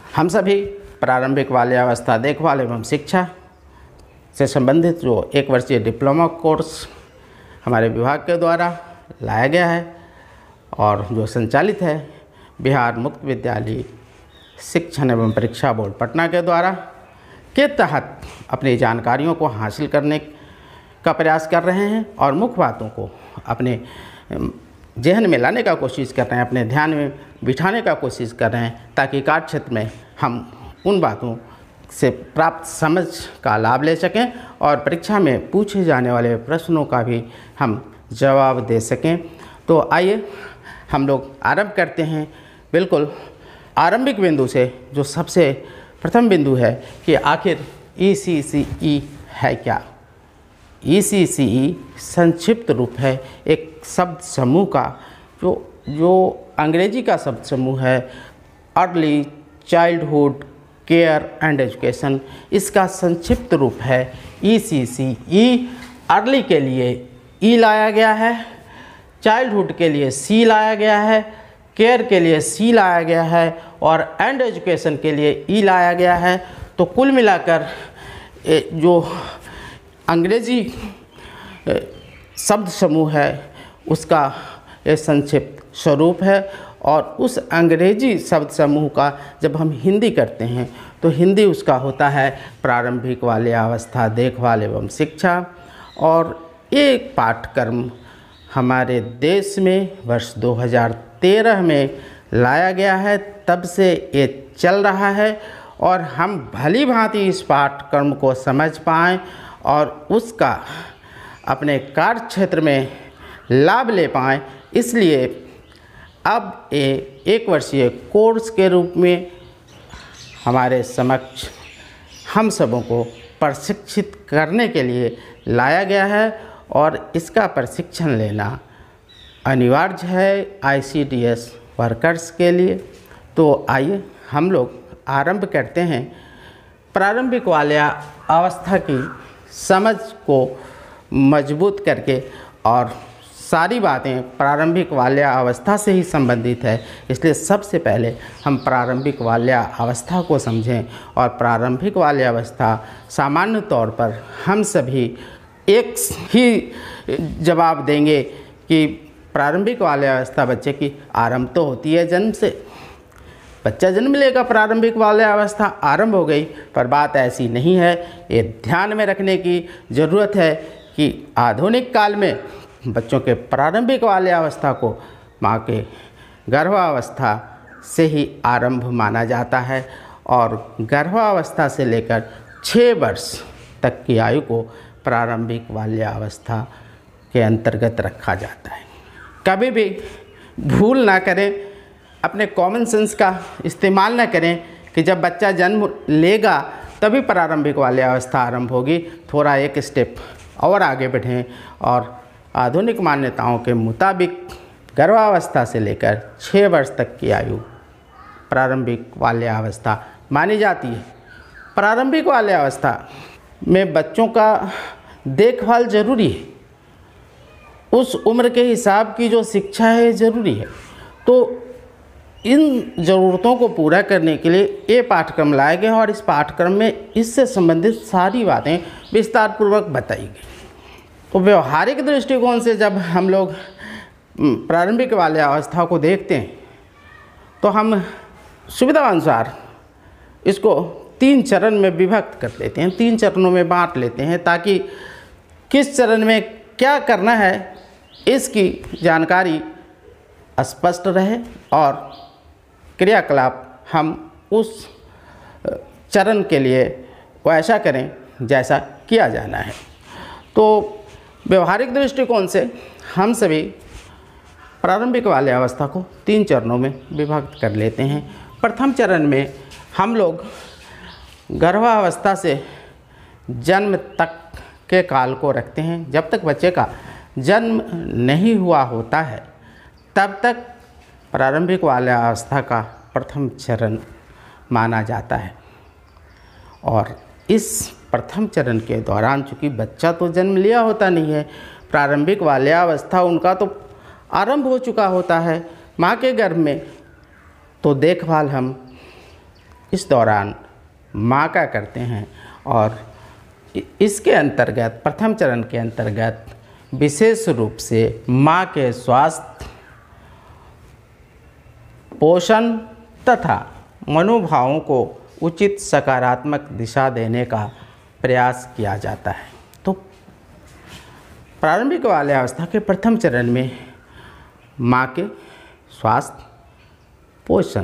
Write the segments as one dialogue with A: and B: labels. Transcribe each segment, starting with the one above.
A: हम सभी प्रारंभिक बाल्यावस्था देखभाल एवं शिक्षा से संबंधित जो 1 वर्षीय डिप्लोमा कोर्स हमारे विभाग के द्वारा लाया गया है और जो संचालित है बिहार मुक्त विद्यालय शिक्षण एवं परीक्षा बोर्ड पटना के द्वारा के तहत अपनी जानकारियों को हासिल करने का प्रयास कर रहे हैं और मुख्य बातों को अपने जहन में लाने का कोशिश कर रहे हैं, अपने ध्यान में बिठाने का कोशिश कर रहे हैं, ताकि कार्य क्षेत्र में हम उन बातों से प्राप्त समझ का लाभ ले सकें और परीक्षा में पूछे जाने वाले प्रश्नों का भी हम जवाब दे सकें। तो आइए हम लोग आरंभ करते हैं बिल्कुल आरंभिक बिंदु से, जो सबसे प्रथम बिंदु है कि आखिर ECCE है क्या। ECCE संक्षिप्त रूप है एक शब्द समूह का, जो अंग्रेजी का शब्द समूह है early childhood care and education. इसका संक्षिप्त रूप है ECCE। अर्ली के लिए E लाया गया है, चाइल्डहुड के लिए C लाया गया है, केयर के लिए C लाया गया है और एंड एजुकेशन के लिए E लाया गया है। तो कुल मिलाकर जो अंग्रेजी शब्द समूह है उसका ये संक्षिप्त स्वरूप है और उस अंग्रेजी शब्द समूह का जब हम हिंदी करते हैं तो हिंदी उसका होता है प्रारंभिक बाल्यावस्था देखभाल एवं शिक्षा। और ये पाठ्यक्रम हमारे देश में वर्ष 2013 में लाया गया है, तब से ये चल रहा है और हम भली भांति इस पाठ्यक्रम को समझ पाएँ और उसका अपने कार्य क्षेत्र में लाभ ले पाएँ। इसलिए अब ये 1 वर्षीय कोर्स के रूप में हमारे समक्ष हम सबों को प्रशिक्षित करने के लिए लाया गया है और इसका प्रशिक्षण लेना अनिवार्य है ICDS वर्कर्स के लिए। तो आइए हम लोग आरंभ करते हैं प्रारंभिक बाल्यावस्था की समझ को मजबूत करके, और सारी बातें प्रारंभिक बाल्यावस्था से ही संबंधित है। इसलिए सबसे पहले हम प्रारंभिक बाल्यावस्था को समझें और प्रारंभिक बाल्यावस्था सामान्य तौर पर हम सभी एक ही जवाब देंगे कि प्रारंभिक बाल्यावस्था बच्चे की आरंभ तो होती है जन्म से। बच्चा जन्म लेगा, प्रारंभिक बाल्यावस्था आरंभ हो गई, पर बात ऐसी नहीं है। ये ध्यान में रखने की ज़रूरत है कि आधुनिक काल में बच्चों के प्रारंभिक बाल्यावस्था को माँ के गर्भावस्था से ही आरंभ माना जाता है और गर्भावस्था से लेकर 6 वर्ष तक की आयु को प्रारंभिक बाल्यावस्था के अंतर्गत रखा जाता है। कभी भी भूल ना करें, अपने कॉमन सेंस का इस्तेमाल ना करें कि जब बच्चा जन्म लेगा तभी प्रारंभिक बाल्यावस्था आरंभ होगी। थोड़ा एक स्टेप और आगे बढ़ें और आधुनिक मान्यताओं के मुताबिक गर्भावस्था से लेकर 6 वर्ष तक की आयु प्रारंभिक बाल्यावस्था मानी जाती है। प्रारंभिक बाल्यावस्था में बच्चों का देखभाल ज़रूरी है, उस उम्र के हिसाब की जो शिक्षा है ज़रूरी है। तो इन ज़रूरतों को पूरा करने के लिए ये पाठ्यक्रम लाया गया और इस पाठ्यक्रम में इससे संबंधित सारी बातें विस्तार पूर्वक बताई गई। तो व्यवहारिक दृष्टिकोण से जब हम लोग प्रारंभिक बाल्यावस्था को देखते हैं तो हम सुविधानुसार इसको 3 चरण में विभक्त कर लेते हैं, 3 चरणों में बांट लेते हैं, ताकि किस चरण में क्या करना है इसकी जानकारी स्पष्ट रहे और क्रियाकलाप हम उस चरण के लिए वैसा करें जैसा किया जाना है। तो व्यवहारिक दृष्टिकोण से हम सभी प्रारंभिक बाल्यावस्था को 3 चरणों में विभक्त कर लेते हैं। प्रथम चरण में हम लोग गर्भावस्था से जन्म तक के काल को रखते हैं। जब तक बच्चे का जन्म नहीं हुआ होता है तब तक प्रारंभिक बाल्यावस्था का प्रथम चरण माना जाता है। और इस प्रथम चरण के दौरान चूँकि बच्चा तो जन्म लिया होता नहीं है, प्रारंभिक बाल्यावस्था उनका तो आरंभ हो चुका होता है माँ के गर्भ में, तो देखभाल हम इस दौरान माँ का करते हैं। और इसके अंतर्गत प्रथम चरण के अंतर्गत विशेष रूप से माँ के स्वास्थ्य, पोषण तथा मनोभावों को उचित सकारात्मक दिशा देने का प्रयास किया जाता है। तो प्रारंभिक बाल्यावस्था के प्रथम चरण में माँ के स्वास्थ्य, पोषण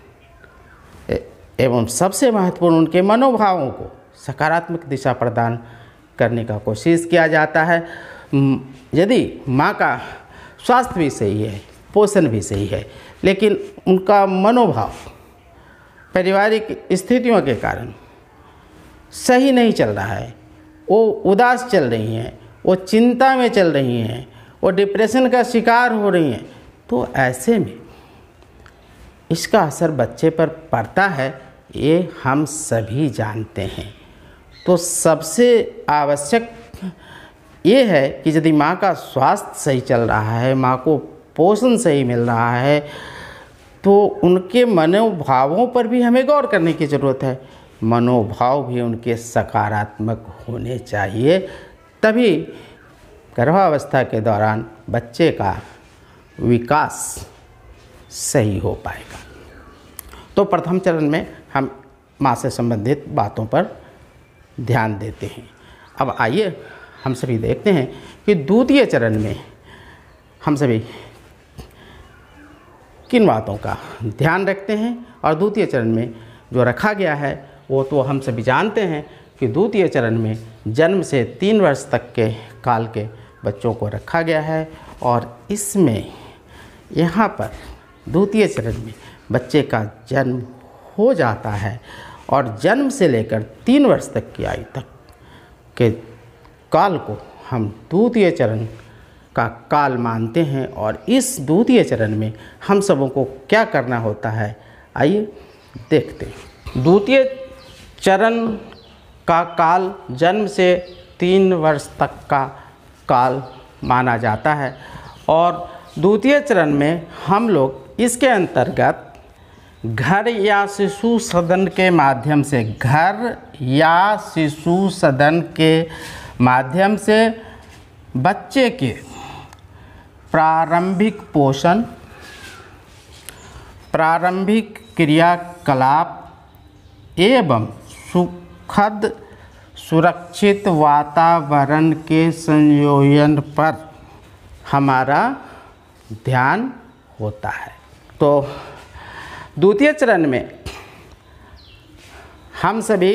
A: एवं सबसे महत्वपूर्ण उनके मनोभावों को सकारात्मक दिशा प्रदान करने का कोशिश किया जाता है। यदि माँ का स्वास्थ्य भी सही है, पोषण भी सही है, लेकिन उनका मनोभाव पारिवारिक स्थितियों के कारण सही नहीं चल रहा है, वो उदास चल रही हैं, वो चिंता में चल रही हैं, वो डिप्रेशन का शिकार हो रही हैं, तो ऐसे में इसका असर बच्चे पर पड़ता है, ये हम सभी जानते हैं। तो सबसे आवश्यक ये है कि यदि माँ का स्वास्थ्य सही चल रहा है, माँ को पोषण सही मिल रहा है, तो उनके मनोभावों पर भी हमें गौर करने की ज़रूरत है। मनोभाव भी उनके सकारात्मक होने चाहिए, तभी गर्भावस्था के दौरान बच्चे का विकास सही हो पाएगा। तो प्रथम चरण में हम माँ से संबंधित बातों पर ध्यान देते हैं। अब आइए हम सभी देखते हैं कि द्वितीय चरण में हम सभी किन बातों का ध्यान रखते हैं, और द्वितीय चरण में जो रखा गया है वो तो हम सभी जानते हैं कि द्वितीय चरण में जन्म से 3 वर्ष तक के काल के बच्चों को रखा गया है। और इसमें यहाँ पर द्वितीय चरण में बच्चे का जन्म हो जाता है, और जन्म से लेकर 3 वर्ष तक की आयु तक के काल को हम द्वितीय चरण का काल मानते हैं। और इस द्वितीय चरण में हम सबों को क्या करना होता है, आइए देखते हैं। द्वितीय चरण का काल जन्म से 3 वर्ष तक का काल माना जाता है। और द्वितीय चरण में हम लोग इसके अंतर्गत घर या शिशु सदन के माध्यम से, घर या शिशु सदन के माध्यम से बच्चे के प्रारंभिक पोषण, प्रारंभिक क्रियाकलाप एवं सुखद सुरक्षित वातावरण के संयोजन पर हमारा ध्यान होता है। तो द्वितीय चरण में हम सभी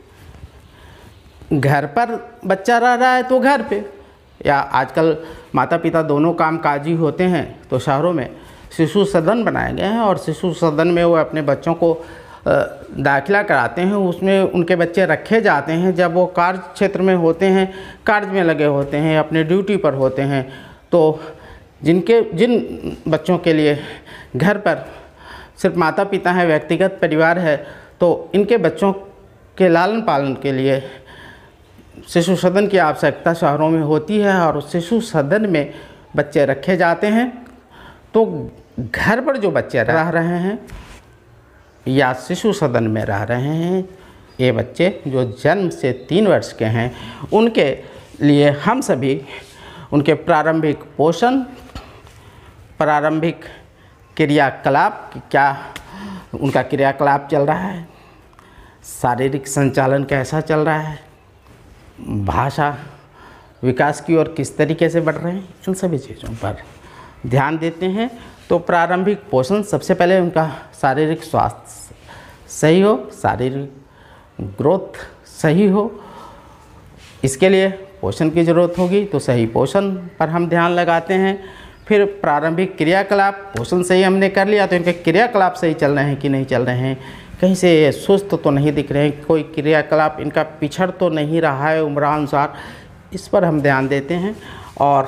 A: घर पर बच्चा रह रहा है तो घर पे, या आजकल माता पिता दोनों कामकाजी होते हैं तो शहरों में शिशु सदन बनाए गए हैं, और शिशु सदन में वो अपने बच्चों को दाखिला कराते हैं, उसमें उनके बच्चे रखे जाते हैं। जब वो कार्य क्षेत्र में होते हैं, कार्य में लगे होते हैं, अपने ड्यूटी पर होते हैं, तो जिन बच्चों के लिए घर पर सिर्फ माता पिता हैं, व्यक्तिगत परिवार है, तो इनके बच्चों के लालन पालन के लिए शिशु सदन की आवश्यकता शहरों में होती है। और उस शिशु सदन में बच्चे रखे जाते हैं। तो घर पर जो बच्चे रह रहे हैं या शिशु सदन में रह रहे हैं, ये बच्चे जो जन्म से 3 वर्ष के हैं, उनके लिए हम सभी उनके प्रारंभिक पोषण, प्रारंभिक क्रियाकलाप, क्या उनका क्रियाकलाप चल रहा है, शारीरिक संचालन कैसा चल रहा है, भाषा विकास की ओर किस तरीके से बढ़ रहे हैं, इन सभी चीज़ों पर ध्यान देते हैं। तो प्रारंभिक पोषण, सबसे पहले उनका शारीरिक स्वास्थ्य सही हो, शारीरिक ग्रोथ सही हो, इसके लिए पोषण की ज़रूरत होगी, तो सही पोषण पर हम ध्यान लगाते हैं। फिर प्रारंभिक क्रियाकलाप, पोषण सही हमने कर लिया तो इनके क्रियाकलाप सही चल रहे हैं कि नहीं चल रहे हैं, कहीं से सुस्त तो नहीं दिख रहे हैं, कोई क्रियाकलाप इनका पिछड़ तो नहीं रहा है उम्रानुसार, इस पर हम ध्यान देते हैं। और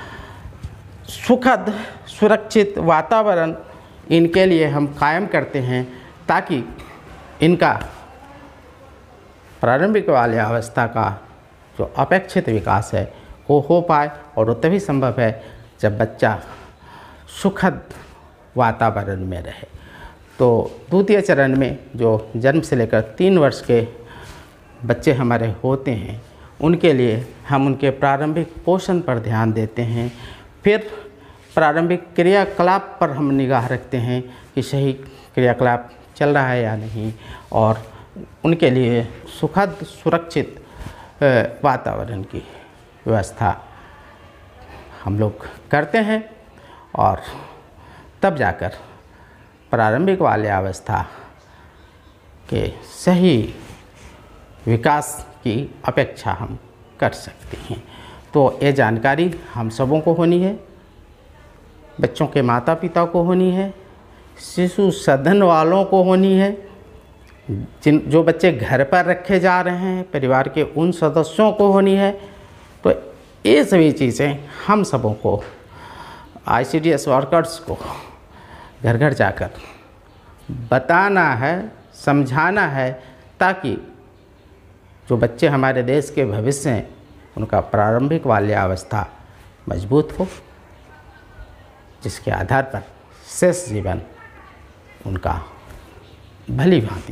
A: सुखद सुरक्षित वातावरण इनके लिए हम कायम करते हैं, ताकि इनका प्रारंभिक बाल्यावस्था का जो अपेक्षित विकास है वो हो पाए। और वो तभी संभव है जब बच्चा सुखद वातावरण में रहे। तो द्वितीय चरण में जो जन्म से लेकर 3 वर्ष के बच्चे हमारे होते हैं, उनके लिए हम उनके प्रारंभिक पोषण पर ध्यान देते हैं। फिर प्रारंभिक क्रियाकलाप पर हम निगाह रखते हैं कि सही क्रियाकलाप चल रहा है या नहीं, और उनके लिए सुखद सुरक्षित वातावरण की व्यवस्था हम लोग करते हैं, और तब जाकर प्रारंभिक बाल्यावस्था के सही विकास की अपेक्षा हम कर सकते हैं। तो ये जानकारी हम सबों को होनी है, बच्चों के माता पिता को होनी है, शिशु सदन वालों को होनी है, जो बच्चे घर पर रखे जा रहे हैं परिवार के उन सदस्यों को होनी है। तो ये सभी चीज़ें हम सबों को, ICDS वर्कर्स को घर घर जाकर बताना है, समझाना है, ताकि जो बच्चे हमारे देश के भविष्य हैं उनका प्रारंभिक बाल्यावस्था मजबूत हो, जिसके आधार पर शेष जीवन उनका भली भांति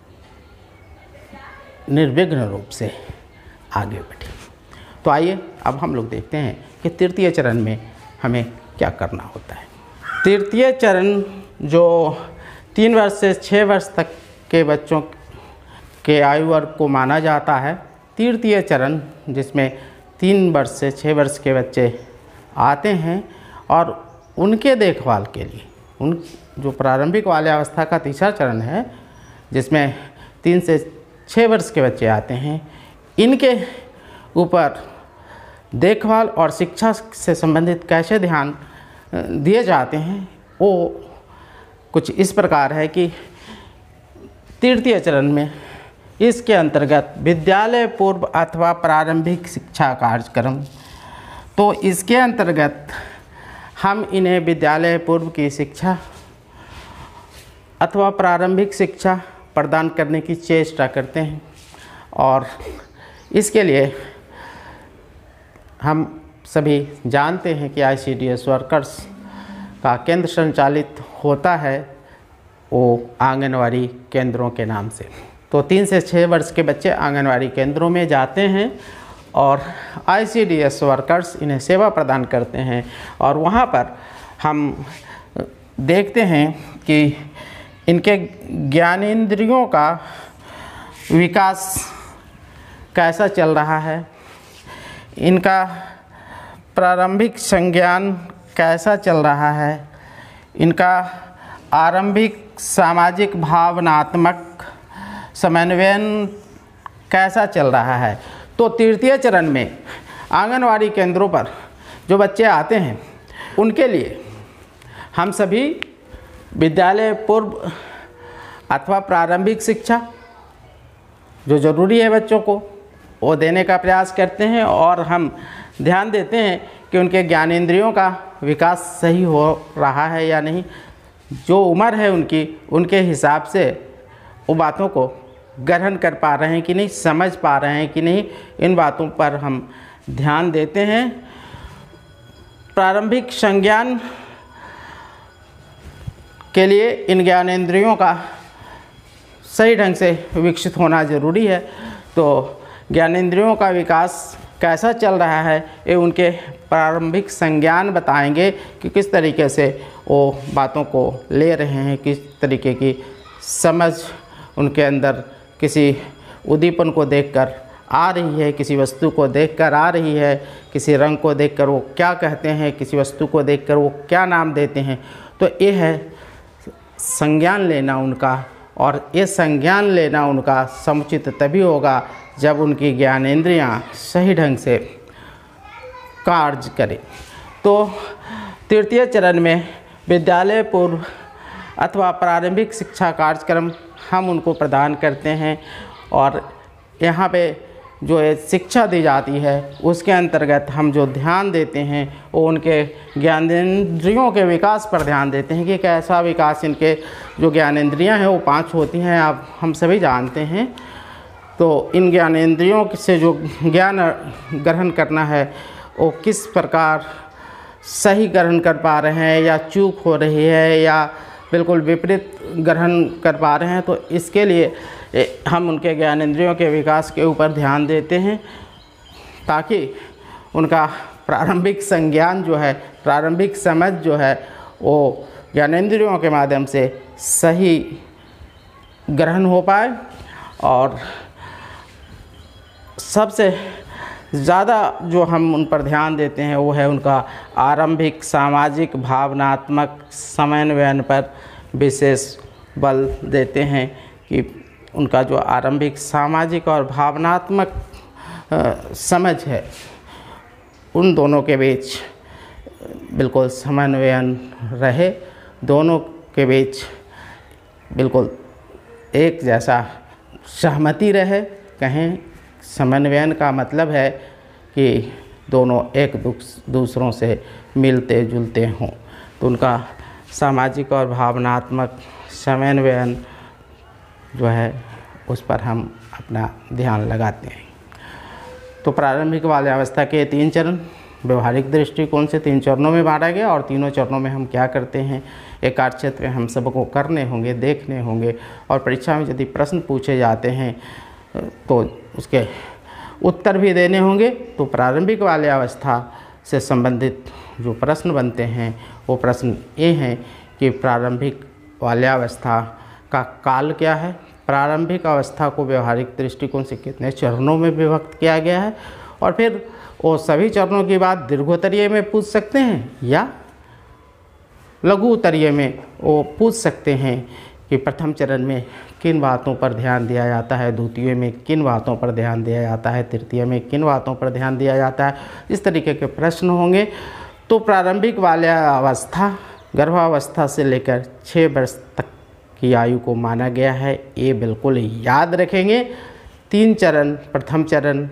A: निर्विघ्न रूप से आगे बढ़े। तो आइए अब हम लोग देखते हैं कि तृतीय चरण में हमें क्या करना होता है। तृतीय चरण जो 3 वर्ष से 6 वर्ष तक के बच्चों के आयु वर्ग को माना जाता है। तृतीय चरण जिसमें 3 वर्ष से 6 वर्ष के बच्चे आते हैं, और उनके देखभाल के लिए उन जो प्रारंभिक बाल्यावस्था का तीसरा चरण है, जिसमें 3 से 6 वर्ष के बच्चे आते हैं, इनके ऊपर देखभाल और शिक्षा से संबंधित कैसे ध्यान दिए जाते हैं, वो कुछ इस प्रकार है कि तृतीय चरण में इसके अंतर्गत विद्यालय पूर्व अथवा प्रारंभिक शिक्षा कार्यक्रम, तो इसके अंतर्गत हम इन्हें विद्यालय पूर्व की शिक्षा अथवा प्रारंभिक शिक्षा प्रदान करने की चेष्टा करते हैं। और इसके लिए हम सभी जानते हैं कि ICDS वर्कर्स का केंद्र संचालित होता है वो आंगनवाड़ी केंद्रों के नाम से। तो 3 से 6 वर्ष के बच्चे आंगनवाड़ी केंद्रों में जाते हैं और ICDS वर्कर्स इन्हें सेवा प्रदान करते हैं, और वहाँ पर हम देखते हैं कि इनके ज्ञानेंद्रियों का विकास कैसा चल रहा है, इनका प्रारंभिक संज्ञान कैसा चल रहा है, इनका आरंभिक सामाजिक भावनात्मक समन्वयन कैसा चल रहा है। तो तृतीय चरण में आंगनवाड़ी केंद्रों पर जो बच्चे आते हैं उनके लिए हम सभी विद्यालय पूर्व अथवा प्रारंभिक शिक्षा जो ज़रूरी है बच्चों को वो देने का प्रयास करते हैं, और हम ध्यान देते हैं कि उनके ज्ञानेंद्रियों का विकास सही हो रहा है या नहीं, जो उम्र है उनकी, उनके हिसाब से वो बातों को ग्रहण कर पा रहे हैं कि नहीं, समझ पा रहे हैं कि नहीं, इन बातों पर हम ध्यान देते हैं। प्रारंभिक संज्ञान के लिए इन ज्ञानेंद्रियों का सही ढंग से विकसित होना ज़रूरी है। तो ज्ञानेंद्रियों का विकास कैसा चल रहा है ये उनके प्रारंभिक संज्ञान बताएंगे कि किस तरीके से वो बातों को ले रहे हैं, किस तरीके की समझ उनके अंदर किसी उद्दीपन को देखकर आ रही है, किसी वस्तु को देखकर आ रही है, किसी रंग को देखकर वो क्या कहते हैं, किसी वस्तु को देखकर वो क्या नाम देते हैं। तो ये है संज्ञान लेना उनका, और ये संज्ञान लेना उनका समुचित तभी होगा जब उनकी ज्ञानेंद्रियाँ सही ढंग से कार्य करें। तो तृतीय चरण में विद्यालय पूर्व अथवा प्रारंभिक शिक्षा कार्यक्रम हम उनको प्रदान करते हैं, और यहाँ पे जो शिक्षा दी जाती है उसके अंतर्गत हम जो ध्यान देते हैं वो उनके ज्ञानेंद्रियों के विकास पर ध्यान देते हैं कि कैसा विकास, इनके जो ज्ञानेंद्रियाँ हैं वो 5 होती हैं, आप हम सभी जानते हैं। तो इन ज्ञानेंद्रियों से जो ज्ञान ग्रहण करना है वो किस प्रकार सही ग्रहण कर पा रहे हैं, या चूक हो रही है, या बिल्कुल विपरीत ग्रहण कर पा रहे हैं। तो इसके लिए हम उनके ज्ञानेंद्रियों के विकास के ऊपर ध्यान देते हैं, ताकि उनका प्रारंभिक संज्ञान जो है, प्रारंभिक समझ जो है, वो ज्ञानेंद्रियों के माध्यम से सही ग्रहण हो पाए। और सबसे ज़्यादा जो हम उन पर ध्यान देते हैं वो है उनका आरंभिक सामाजिक भावनात्मक समन्वयन पर विशेष बल देते हैं, कि उनका जो आरंभिक सामाजिक और भावनात्मक समझ है, उन दोनों के बीच बिल्कुल समन्वयन रहे, दोनों के बीच बिल्कुल एक जैसा सहमति रहे। कहें समन्वयन का मतलब है कि दोनों एक दूसरों से मिलते जुलते हों। तो उनका सामाजिक और भावनात्मक समन्वयन जो है उस पर हम अपना ध्यान लगाते हैं। तो प्रारंभिक बाल्यावस्था के 3 चरण व्यवहारिक दृष्टिकोण से 3 चरणों में बांटा गया, और तीनों चरणों में हम क्या करते हैं, एक कार्यक्षेत्र में हम सबको करने होंगे, देखने होंगे, और परीक्षा में यदि प्रश्न पूछे जाते हैं तो उसके उत्तर भी देने होंगे। तो प्रारंभिक बाल्यावस्था से संबंधित जो प्रश्न बनते हैं वो प्रश्न ये हैं कि प्रारंभिक बाल्यावस्था का काल क्या है, प्रारंभिक अवस्था को व्यवहारिक दृष्टिकोण से कितने चरणों में विभक्त किया गया है, और फिर वो सभी चरणों की बात दीर्घोत्तरीय में पूछ सकते हैं या लघुत्तरीय में वो पूछ सकते हैं कि प्रथम चरण में किन बातों पर ध्यान दिया जाता है, द्वितीय में किन बातों पर ध्यान दिया जाता है, तृतीय में किन बातों पर ध्यान दिया जाता है। इस तरीके के प्रश्न होंगे। तो प्रारंभिक बाल्यावस्था गर्भावस्था से लेकर 6 वर्ष तक की आयु को माना गया है, ये बिल्कुल याद रखेंगे। 3 चरण, प्रथम चरण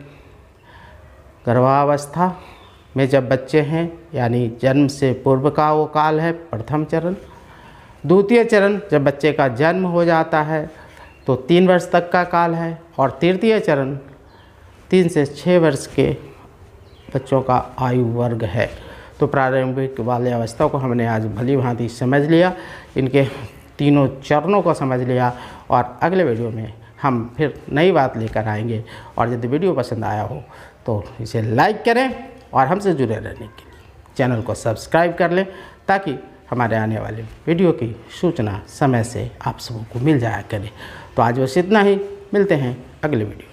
A: गर्भावस्था में जब बच्चे हैं, यानी जन्म से पूर्व का वो काल है, प्रथम चरण। द्वितीय चरण जब बच्चे का जन्म हो जाता है तो 3 वर्ष तक का काल है, और तृतीय चरण 3 से 6 वर्ष के बच्चों का आयु वर्ग है। तो प्रारंभिक बाल्यावस्था को हमने आज भली भांति समझ लिया, इनके तीनों चरणों को समझ लिया, और अगले वीडियो में हम फिर नई बात लेकर आएंगे। और यदि वीडियो पसंद आया हो तो इसे लाइक करें, और हमसे जुड़े रहने के लिए चैनल को सब्सक्राइब कर लें, ताकि हमारे आने वाले वीडियो की सूचना समय से आप सबको मिल जाया करे। तो आज बस इतना ही, मिलते हैं अगले वीडियो।